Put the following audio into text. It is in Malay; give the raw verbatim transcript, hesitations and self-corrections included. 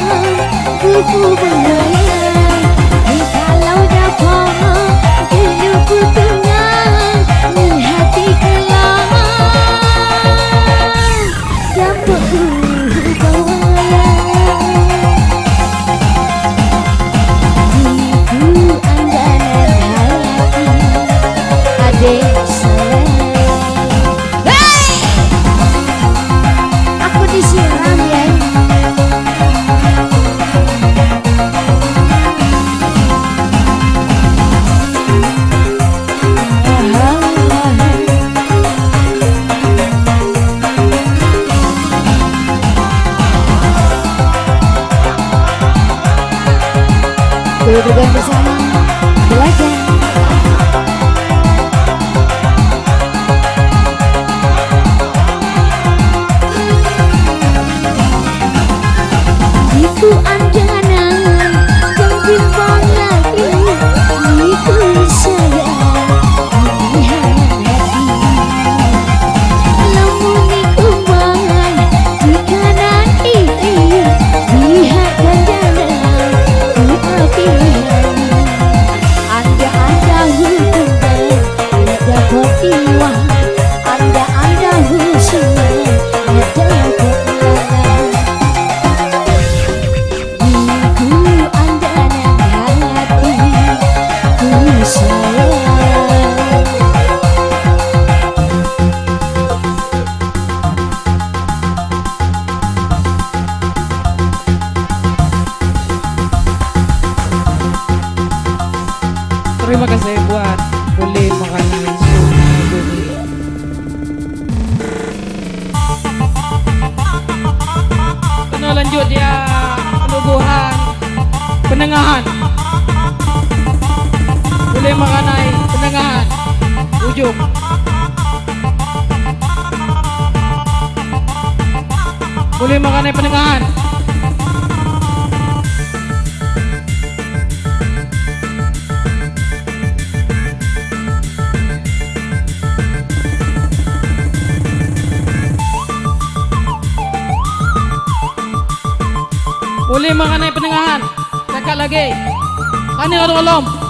buku berlayar. Kalau dapat dulu ku tenang di hati kelam, dapat ku bawa diriku andalan hati adik sayang. Hey! Aku disiram ya. Duduk bersama belajar. Itu andalan yang bimbang lagi, itu sayang di hati. Lamuni kumbangan di kanan kiri, lihat gandalan ku pilihan. Anda-anda hubungan dapat iwan, anda-anda hubungan dapat lalang. Diriku andalan hati ku sayang. Terima kasih buat boleh makanan ini. Kena lanjut dia penubuhan penengahan. Boleh makanan penengahan ujung. Boleh makanan penengahan. Boleh makan naik penengahan. Cakap lagi. Kani orang-orang.